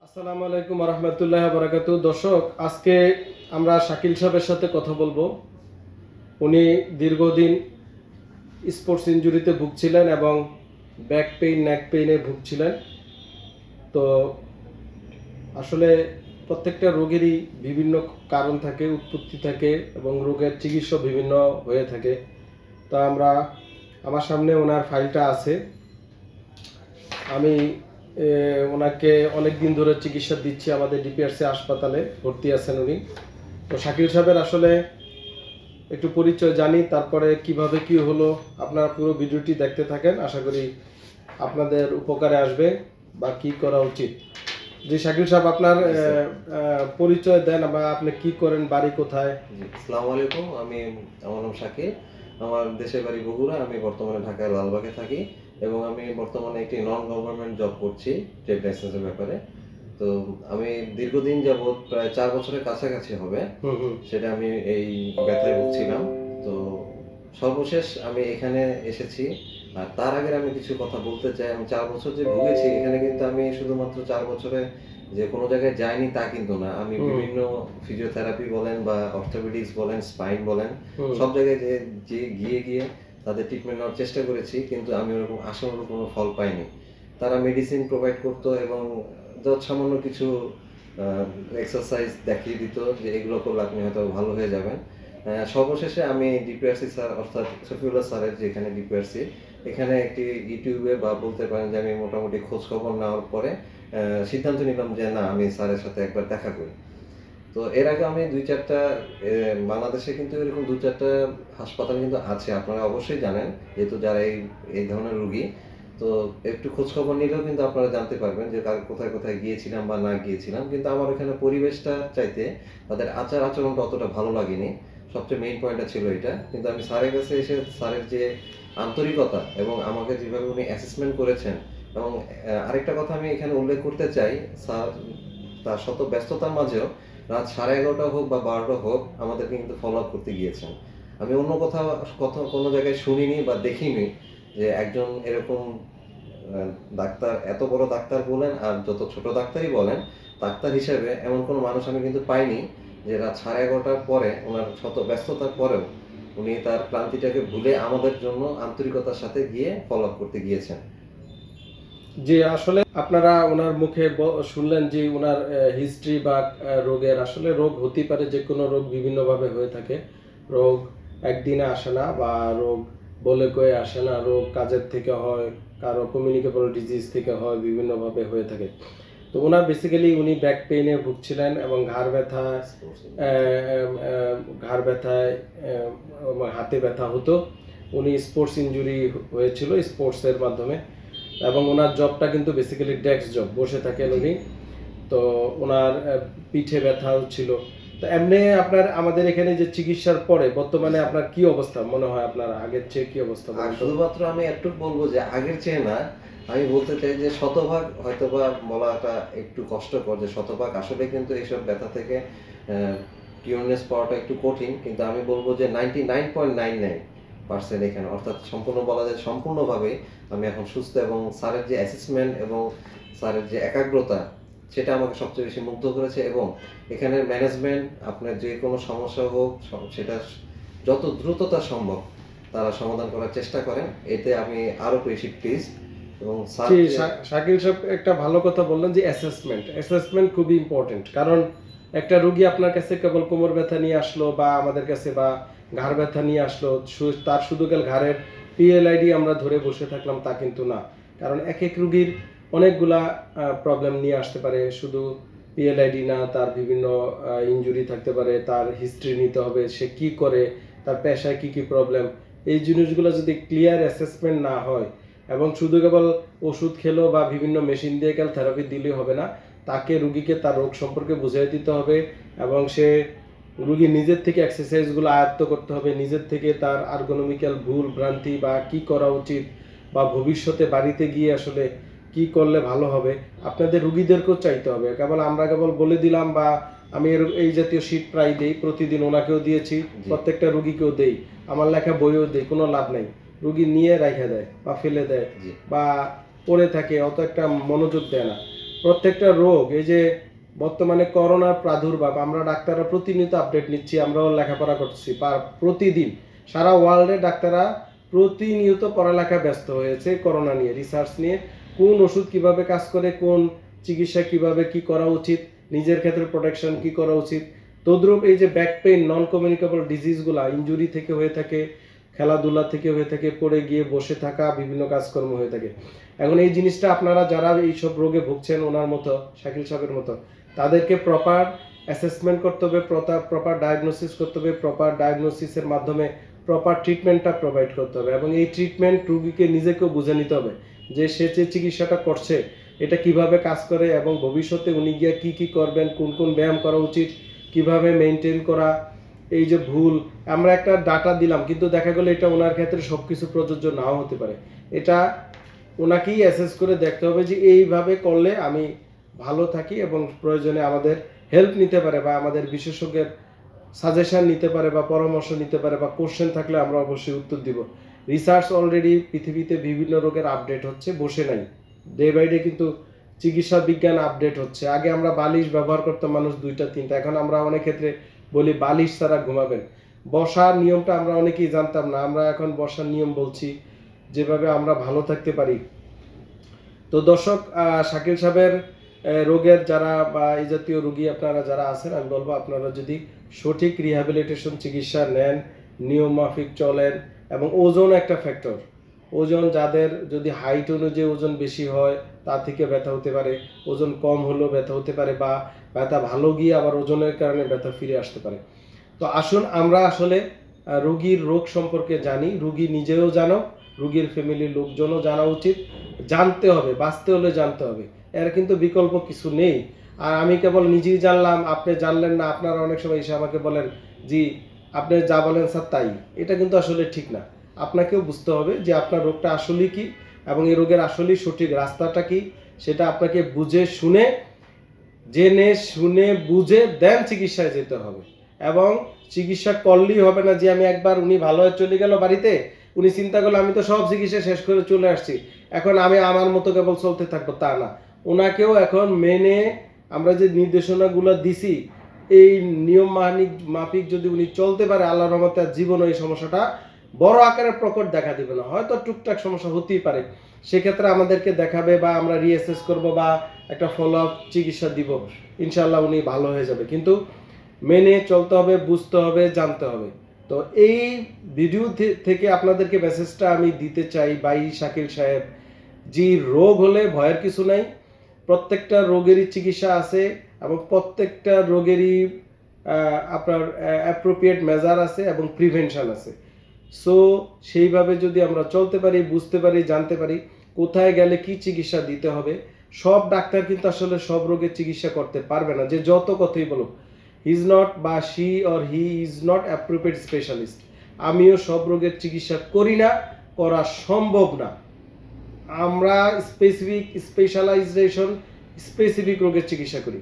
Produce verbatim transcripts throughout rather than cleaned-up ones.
আসসালামু আলাইকুম ওয়া রাহমাতুল্লাহি ওয়া বারাকাতুহু। দর্শক, আজকে আমরা শাকিল সাহেবের সাথে কথা বলবো। উনি দীর্ঘদিন স্পোর্টস ইনজুরিতে ভুগছিলেন এবং ব্যাক পেইন, নেক পেইনে ভুগছিলেন। তো আসলে প্রত্যেকটা রোগেরই বিভিন্ন কারণ থাকে, উৎপত্তি থাকে এবং রোগের চিকিৎসা বিভিন্ন হয়ে থাকে। তো আমরা আমার সামনে ওনার ফাইলটা আছে। আমি এ, ওনাকে অনেক দিন ধরে চিকিৎসা দিচ্ছি, আমাদের ডিপিআরসি হাসপাতালে ভর্তি আছেন উনি। তো শাকিল সাহেবের আসলে একটু পরিচয় জানি, তারপরে কিভাবে কি হলো আপনারা পুরো ভিডিওটি দেখতে থাকেন, আশা করি আপনাদের উপকারে আসবে বা কি করা উচিত। জি শাকিল সাহেব, আপনার আহ, আহ, পরিচয় দেন বা আপনি কি করেন, বাড়ি কোথায়? জি, আসসালামু আলাইকুম। আমি আমার নাম শাকিল। আমার দেশের বাড়ি বগুড়া। আমি বর্তমানে ঢাকায় লালবাগে থাকি এবং আমি বর্তমানে একটি নন গভর্নমেন্ট জব করছি ট্রেড লাইসেন্সের ব্যাপারে। তো আমি দীর্ঘদিন যাবৎ প্রায় চার বছরের কাছাকাছি হবে হুম হুম সেটা আমি এই ব্যথায় ভুগছিলাম। তো সর্বশেষ আমি এখানে এসেছি। আর তার আগে আমি কিছু কথা বলতে চাই। আমি চার বছর যে ভুগেছি এখানে, কিন্তু আমি শুধুমাত্র চার বছরে যে কোনো জায়গায় যাইনি তা কিন্তু না। আমি হুম বিভিন্ন ফিজিওথেরাপি বলেন বা অর্থোপেডিক্স বলেন, স্পাইন বলেন, হুম সব জায়গায় যে যে গিয়ে গিয়ে তাদের ট্রিটমেন্ট নেওয়ার চেষ্টা করেছি, কিন্তু আমি ওরকম আশানুরূপ কোনো ফল পাইনি। তারা মেডিসিন প্রোভাইড করতো এবং যত সামান্য কিছু এক্সারসাইজ দেখিয়ে দিত যে এগুলো করলে আপনি হয়তো ভালো হয়ে যাবেন। আহ, সর্বশেষে আমি ডিপিআরসি স্যার অর্থাৎ শফিউল্লাহ স্যারের যেখানে ডিপিআরসি, এখানে একটি ইউটিউবে বা বলতে পারেন যে আমি মোটামুটি খোঁজ খবর নেওয়ার পরে আহ, সিদ্ধান্ত নিলাম যে না, আমি স্যারের সাথে একবার দেখা করি। তো এর আগে আমি দুই চারটা এ, বাংলাদেশে কিন্তু এরকম দু চারটা হাসপাতাল কিন্তু আছে, আপনারা অবশ্যই জানেন, যেহেতু যারা এই এই ধরনের রুগী। তো একটু খোঁজ খবর নিলেও কিন্তু আপনারা জানতে পারবেন যে কার কোথায় কোথায় গিয়েছিলাম বা না গিয়েছিলাম। কিন্তু আমার এখানে পরিবেশটা চাইতে তাদের আচার আচরণটা অতটা ভালো লাগেনি। সবচেয়ে মেইন পয়েন্টটা ছিল এটা। কিন্তু আমি স্যারের কাছে এসে স্যারের যে আন্তরিকতা এবং আমাকে যেভাবে উনি অ্যাসেসমেন্ট করেছেন, এবং আহ, আরেকটা কথা আমি এখানে উল্লেখ করতে চাই, স্যার তার শত ব্যস্ততার মাঝেও রাত সাড়ে এগারোটা হোক বা বারোটা হোক আমাদেরকে কিন্তু ফলো আপ করতে গিয়েছেন। আমি অন্য কোথাও কথা কোনো জায়গায় শুনিনি বা দেখিনি যে একজন এরকম আহ, ডাক্তার, এত বড় ডাক্তার বলেন আর যত ছোট ডাক্তারই বলেন, ডাক্তার হিসেবে এমন কোনো মানুষ আমি কিন্তু পাইনি যে রাত সাড়ে এগারোটার পরে ওনার শত ব্যস্ততার পরেও উনি তার ক্লান্তিটাকে ভুলে আমাদের জন্য আন্তরিকতার সাথে গিয়ে ফলো আপ করতে গিয়েছেন। জি, আসলে আপনারা ওনার মুখে ব- শুনলেন যে ওনার হিস্ট্রি বা আহ, রোগের, আসলে রোগ হতে পারে, যে কোনো রোগ বিভিন্নভাবে হয়ে থাকে। রোগ একদিনে আসে না, বা রোগ বলে কয়ে আসে না। রোগ কাজের থেকে হয়, কারো কমিউনিকেবল ডিজিজ থেকে হয়, বিভিন্নভাবে হয়ে থাকে। তো ওনার বেসিক্যালি উনি ব্যাক পেইনে ভুগছিলেন এবং ঘাড় ব্যথা, আহ, আহ, ঘাড় ব্যথায়, আহ, হাতে ব্যথা হতো। উনি স্পোর্টস ইনজুরি হয়েছিল স্পোর্টসের মাধ্যমে, এবং ওনার জবটা কিন্তু বেসিক্যালি ডেস্ক জব, বসে থাকেন উনি। তো ওনার আহ, পিঠে ব্যথাও ছিল। তো এমনি আপনার আমাদের এখানে যে চিকিৎসার পরে বর্তমানে আপনার কি অবস্থা মনে হয়, আপনার আগের চেয়ে কি অবস্থা আর বলুন তো? শুধুমাত্র আমি একটু বলবো যে আগের চেয়ে না, আমি বলতে চাই যে শতভাগ, হয়তোবা বলাটা একটু কষ্টকর যে শতভাগ আসলে কিন্তু এইসব ব্যথা থেকে কিউরনেস পাওয়াটা একটু কঠিন, কিন্তু আমি বলবো যে ninety nine point nine nine percent এখানে, অর্থাৎ সম্পূর্ণ বলা যায় সম্পূর্ণভাবে আমি এখন সুস্থ। এবং স্যারের যে অ্যাসেসমেন্ট এবং স্যারের যে একাগ্রতা, সেটা আমাকে সবচেয়ে বেশি মুগ্ধ করেছে। এবং এখানের ম্যানেজমেন্ট, আপনার যে কোনো সমস্যা হোক সব- সেটা যত দ্রুততা সম্ভব তারা সমাধান করার চেষ্টা করেন। এতে আমি আরো বেশি প্লিজ। এবং স্যার জি, যে শা- শাকিল সাহেব একটা ভালো কথা বললেন যে অ্যাসেসমেন্ট অ্যাসেসমেন্ট খুবই ইম্পর্টেন্ট। কারণ একটা রোগী আপনার কাছে কেবল কোমর ব্যথা নিয়ে আসলো বা আমাদের কাছে বা ঘাড় ব্যথা নিয়ে আসলো, শু- তার শুধু কেবল ঘাড়ের পিএলআইডি আমরা ধরে বসে থাকলাম তা কিন্তু না। কারণ এক এক রোগীর অনেকগুলা প্রবলেম নিয়ে আসতে পারে, শুধু পিএলআইডি না, তার বিভিন্ন ইনজুরি থাকতে পারে, তার হিস্ট্রি নিতে হবে, সে কি করে, তার পেশায় কি কি প্রবলেম। এই জিনিসগুলো যদি ক্লিয়ার অ্যাসেসমেন্ট না হয় এবং শুধু কেবল ওষুধ খেলো বা বিভিন্ন মেশিন দিয়ে কেবল থেরাপি দিলে হবে না, তাকে রুগীকে তার রোগ সম্পর্কে বুঝিয়ে দিতে হবে এবং সে রুগী নিজের থেকে এক্সারসাইজগুলো আয়ত্ত করতে হবে, নিজের থেকে তার আর্গোনমিক্যাল ভুল ভ্রান্তি বা কি করা উচিত বা ভবিষ্যতে বাড়িতে গিয়ে আসলে কি করলে ভালো হবে আপনাদের রুগীদেরকেও চাইতে হবে। কেবল আমরা কেবল বলে দিলাম বা আমি এর- এই জাতীয় শীট প্রায় দেই, প্রতিদিন ওনাকেও দিয়েছি, জি, প্রত্যেকটা রুগীকেও দেই, আমার লেখা বইও দেই, কোনো লাভ নাই। রুগী নিয়ে রাখা দেয় বা ফেলে দেয় জি, বা পড়ে থাকে, অত একটা মনোযোগ দেয় না। প্রত্যেকটা রোগ, এই যে বর্তমানে করোনার প্রাদুর্ভাব, আমরা ডাক্তাররা প্রতিনিয়ত আপডেট নিচ্ছি, আমরাও লেখাপড়া করছি প্রতিদিন। সারা ওয়ার্ল্ডে ডাক্তাররা প্রতিনিয়ত পড়ালেখায় ব্যস্ত হয়েছে করোনা নিয়ে, রিসার্চ নিয়ে, কোন ওষুধ কিভাবে কাজ করে, কোন চিকিৎসা কিভাবে কি করা উচিত, নিজের ক্ষেত্রে প্রোটেকশন কি করা উচিত। তদ্রূপ এই যে ব্যাক পেইন, নন কমিউনিকেবল ডিজিজগুলা ইনজুরি থেকে হয়ে থাকে, খেলাধুলা থেকে হয়ে থাকে, পড়ে গিয়ে বসে থাকা, বিভিন্ন কাজকর্ম হয়ে থাকে। এখন এই জিনিসটা আপনারা যারা এইসব রোগে ভুগছেন, ওনার মতো, শাকিল সাহেবের মতো, তাদেরকে প্রপার অ্যাসেসমেন্ট করতে হবে, প্রপার ডায়াগনোসিস করতে হবে, প্রপার ডায়াগনোসিসের মাধ্যমে প্রপার ট্রিটমেন্টটা প্রোভাইড করতে হবে। এবং এই ট্রিটমেন্ট রুগীকে নিজেকেও বুঝে নিতে হবে যে সে যে চিকিৎসাটা করছে এটা কিভাবে কাজ করে, এবং ভবিষ্যতে উনি গিয়ে কী কী করবেন, কোন কোন ব্যায়াম করা উচিত, কিভাবে মেনটেন করা। এই যে ভুল, আমরা একটা ডাটা দিলাম, কিন্তু দেখা গেলো এটা ওনার ক্ষেত্রে সব কিছু প্রযোজ্য নাও হতে পারে। এটা ওনাকেই অ্যাসেস করে দেখতে হবে যে এইভাবে করলে আমি ভালো থাকি, এবং প্রয়োজনে আমাদের হেল্প নিতে পারে, বা আমাদের বিশেষজ্ঞের সাজেশন নিতে পারে, বা পরামর্শ নিতে পারে, বা কোশ্চেন থাকলে আমরা অবশ্যই উত্তর দিব। রিসার্চ অলরেডি পৃথিবীতে বিভিন্ন রোগের আপডেট হচ্ছে, বসে নাই, ডে বাই ডে কিন্তু চিকিৎসা বিজ্ঞান আপডেট হচ্ছে। আগে আমরা বালিশ ব্যবহার করতাম মানুষ দুইটা তিনটা, এখন আমরা অনেক ক্ষেত্রে বলি বালিশ ছাড়া ঘুমাবেন। বসার নিয়মটা আমরা অনেকেই জানতাম না, আমরা এখন বসার নিয়ম বলছি, যেভাবে আমরা ভালো থাকতে পারি। তো দর্শক, শাকিল সাহেবের রোগের যারা বা এই জাতীয় রোগী আপনারা যারা আছেন, আমি বলবো আপনারা যদি সঠিক রিহ্যাবিলিটেশন চিকিৎসা নেন, নিয়ম মাফিক চলেন, এবং ওজন একটা ফ্যাক্টর, ওজন যাদের যদি হাইট অনুযায়ী ওজন বেশি হয় তা থেকে ব্যথা হতে পারে, ওজন কম হলেও ব্যথা হতে পারে, বা ব্যথা ভালো গিয়ে আবার ওজনের কারণে ব্যথা ফিরে আসতে পারে। তো আসুন আমরা আসলে রোগীর রোগ সম্পর্কে জানি, রোগী নিজেও জানো, রোগীর ফ্যামিলির লোকজনও জানা উচিত, জানতে হবে, বাঁচতে হলে জানতে হবে, এর কিন্তু বিকল্প কিছু নেই। আর আমি কেবল নিজেই জানলাম, আপনি জানলেন না, আপনারা অনেক সময় এসে আমাকে বলেন জি আপনি যা বলেন স্যার তাই, এটা কিন্তু আসলে ঠিক না। আপনাকেও বুঝতে হবে যে আপনার রোগটা আসলেই কি, এবং এই রোগের আসলেই সঠিক রাস্তাটা কি, সেটা আপনাকে বুঝে শুনে, জেনে শুনে বুঝে দেন চিকিৎসায় যেতে হবে। এবং চিকিৎসা করলেই হবে না যে আমি একবার উনি ভালো হয়ে চলে গেল বাড়িতে, উনি চিন্তা করলো আমি তো সব চিকিৎসা শেষ করে চলে আসছি, এখন আমি আমার মতো কেবল চলতে থাকবো, তা না। ওনাকেও এখন মেনে আমরা যে নির্দেশনাগুলো দিছি, এই নিয়ম মাফিক মাফিক যদি উনি চলতে পারে, আল্লাহর রহমতে জীবনে এই সমস্যাটা বড় আকারের প্রকট দেখা দিবে না, হয়তো টুকটাক সমস্যা হতেই পারে, সেক্ষেত্রে আমাদেরকে দেখাবে, বা আমরা রিঅ্যাসেস করব, বা একটা ফলো আপ চিকিৎসা দিব, ইনশাল্লাহ উনি ভালো হয়ে যাবে। কিন্তু মেনে চলতে হবে, বুঝতে হবে, জানতে হবে। তো এই ভিডিও থেকে আপনাদেরকে মেসেজটা আমি দিতে চাই, ভাই শাকিল সাহেব, যে রোগ হলে ভয়ের কিছু নাই, প্রত্যেকটা রোগেরই চিকিৎসা আছে, এবং প্রত্যেকটা রোগেরই আপনার অ্যাপ্রোপ্রিয়েট মেজার আছে, এবং প্রিভেনশন আছে। সো সেইভাবে যদি আমরা চলতে পারি, বুঝতে পারি, জানতে পারি কোথায় গেলে কি চিকিৎসা দিতে হবে। সব ডাক্তার কিন্তু আসলে সব রোগের চিকিৎসা করতে পারবে না, যে যত কথাই বলুক, হি ইজ নট, বা she or he is not appropriate specialist. আমিও সব রোগের চিকিৎসা করি না, করা সম্ভব না। আমরা স্পেসিফিক স্পেশালাইজেশন, স্পেসিফিক রোগের চিকিৎসা করি।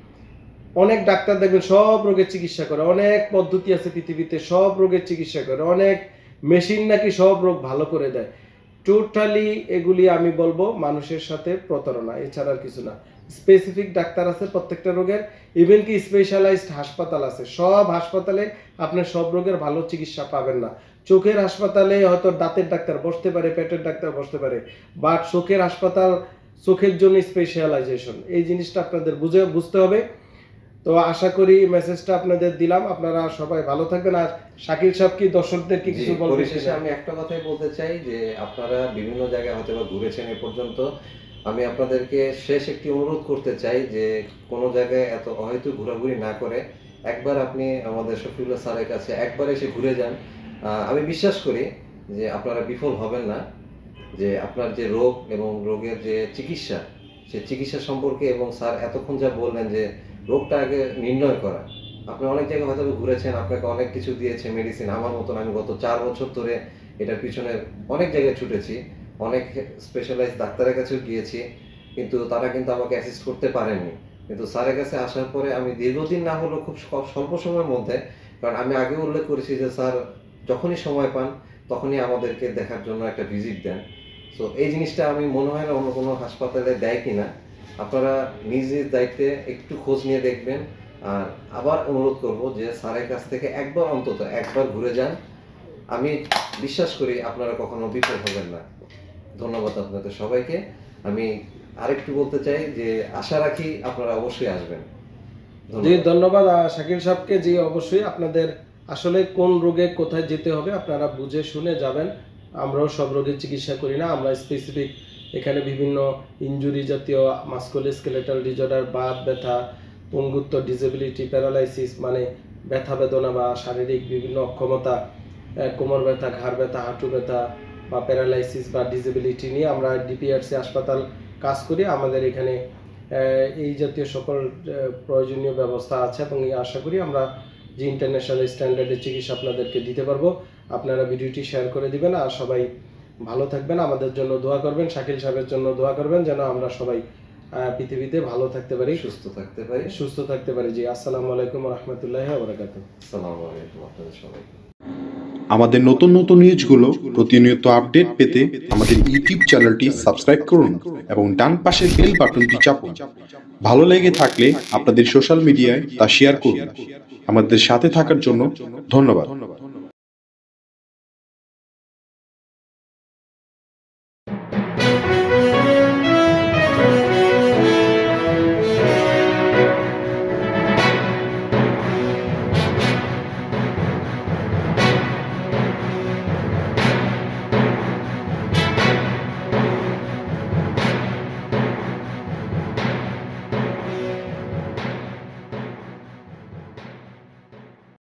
অনেক ডাক্তার দেখবেন সব রোগের চিকিৎসা করে, অনেক পদ্ধতি আছে পৃথিবীতে, সব রোগের চিকিৎসা করে, অনেক মেশিন নাকি সব রোগ ভালো করে দেয়। টোটালি এগুলি আমি বলবো মানুষের সাথে প্রতারণা, এছাড়া আর কিছু না। স্পেসিফিক ডাক্তার আছে প্রত্যেকটা রোগের, ইভেন কি স্পেশালাইজড হাসপাতাল আছে, সব হাসপাতালে আপনি সব রোগের ভালো চিকিৎসা পাবেন না। চোখের হাসপাতালে হয়তো দাঁতের ডাক্তার বসতে পারে, পেটের ডাক্তার বসতে পারে, বাট চোখের হাসপাতাল, চোখের জন্য স্পেশালাইজেশন, এই জিনিসটা আপনাদের বুঝে বুঝতে হবে। তো আশা করি মেসেজটা আপনাদের দিলাম, আপনারা সবাই ভালো থাকবেন। আর শাকিল সাহেব কি দর্শকদেরকে কিছু বলতে? পরিশেষে আমি একটা কথাই বলতে চাই যে আপনারা বিভিন্ন জায়গায় হয়তো বা ঘুরেছেন এ পর্যন্ত, আমি আপনাদেরকে শেষ একটি অনুরোধ করতে চাই যে কোনো জায়গায় এত হয়তো ঘোরাঘুরি না করে একবার আপনি আমাদের শফিউল্লাহ স্যারের কাছে একবার এসে ঘুরে যান। আমি বিশ্বাস করি যে আপনারা বিফল হবেন না, যে আপনার যে রোগ এবং রোগের যে চিকিৎসা, সে চিকিৎসা সম্পর্কে, এবং স্যার এতক্ষণ যা বললেন যে রোগটা আগে নির্ণয় করা, আপনি অনেক জায়গায় হয়তো ঘুরেছেন, আপনাকে অনেক কিছু দিয়েছে মেডিসিন। আমার মতন আমি গত চার বছর ধরে এটার পিছনে অনেক জায়গায় ছুটেছি, অনেক স্পেশালাইজড ডাক্তারের কাছেও গিয়েছি, কিন্তু তারা কিন্তু আমাকে অ্যাসিস্ট করতে পারেননি। কিন্তু স্যারের কাছে আসার পরে আমি দীর্ঘদিন না হলেও খুব স্বল্প সময়ের মধ্যে, কারণ আমি আগে উল্লেখ করেছি যে স্যার যখনই সময় পান তখনই আমাদেরকে দেখার জন্য একটা ভিজিট দেন। সো এই জিনিসটা আমি মনে হয় না অন্য কোনো হাসপাতালে দেয় কিনা, আপনারা নিজ নিজ দায়িত্বে একটু খোঁজ নিয়ে দেখবেন। আর আবার অনুরোধ করব যে স্যারের কাছ থেকে একবার অন্তত একবার ঘুরে যান। আমি বিশ্বাস করি আপনারা কখনো বিফল হবেন না। ধন্যবাদ আপনাদের সবাইকে। আমি আরেকটু বলতে চাই যে আশা রাখি আপনারা অবশ্যই আসবেন। জি ধন্যবাদ আহ, শাকিল সাহেবকে। জি অবশ্যই আপনাদের আসলে কোন রোগে কোথায় যেতে হবে আপনারা বুঝে শুনে যাবেন। আমরাও সব রোগের চিকিৎসা করি না, আমরা স্পেসিফিক এখানে বিভিন্ন ইনজুরি জাতীয় মাস্কুলোস্কেলেটাল ডিজঅর্ডার, বাত ব্যথা, পঙ্গুত্ব, ডিসেবিলিটি, প্যারালাইসিস মানে ব্যথা বেদনা বা শারীরিক বিভিন্ন অক্ষমতা, আহ, কোমর ব্যথা, ঘাড় ব্যথা, হাঁটু ব্যথা বা প্যারালাইসিস বা ডিসেবিলিটি নিয়ে আমরা ডিপিআরসি হাসপাতাল কাজ করি। আমাদের এখানে আহ, এই জাতীয় সকল আহ, প্রয়োজনীয় ব্যবস্থা আছে এবং এই আশা করি আমরা যে ইন্টারন্যাশনাল স্ট্যান্ডার্ডের চিকিৎসা আপনাদেরকে দিতে পারবো। আপনারা ভিডিওটি শেয়ার করে দিবেন আর সবাই ভালো থাকবেন, আমাদের জন্য দোয়া করবেন, শাকিল সাহেবের জন্য দোয়া করবেন যেন আমরা সবাই আহ, পৃথিবীতে ভালো থাকতে পারি, সুস্থ থাকতে পারি। সুস্থ থাকতে পারি। জি আসসালামু আলাইকুম রহমতুল্লাহ বরাকাত। আসসালামু আলাইকুম আপনাদের সবাইকে। আমাদের নতুন নতুন নিউজগুলো প্রতিনিয়ত আপডেট পেতে আমাদের ইউটিউব চ্যানেলটি সাবস্ক্রাইব করুন এবং ডান পাশের বেল বাটনটি চাপুন। ভালো লেগে থাকলে আপনাদের সোশ্যাল মিডিয়ায় তা শেয়ার করুন। আমাদের সাথে থাকার জন্য ধন্যবাদ।